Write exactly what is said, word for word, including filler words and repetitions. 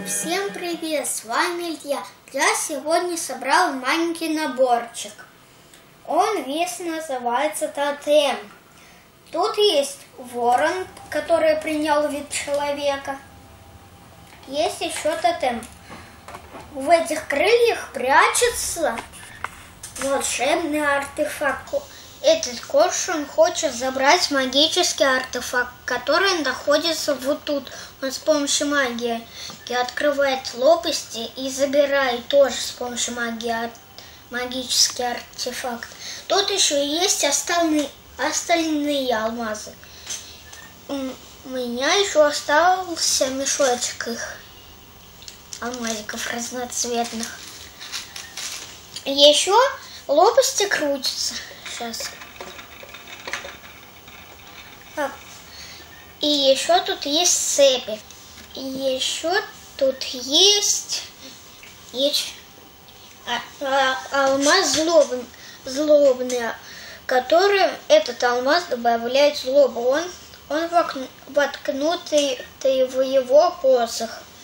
Всем привет, с вами Илья. Я сегодня собрал маленький наборчик. Он весь называется тотем. Тут есть ворон, который принял вид человека. Есть еще тотем. В этих крыльях прячется волшебный артефакт. Этот коршун хочет забрать магический артефакт, который находится вот тут. Он с помощью магии открывает лопасти и забирает тоже с помощью магии магический артефакт. Тут еще есть остальные, остальные алмазы. У меня еще остался мешочек их алмазиков разноцветных. Еще лопасти крутятся. Сейчас. Так. И еще тут есть цепи. И еще тут есть, есть а, а, алмаз злобный, злобный, который этот алмаз добавляет злобу. Он, он воткнутый в его посох.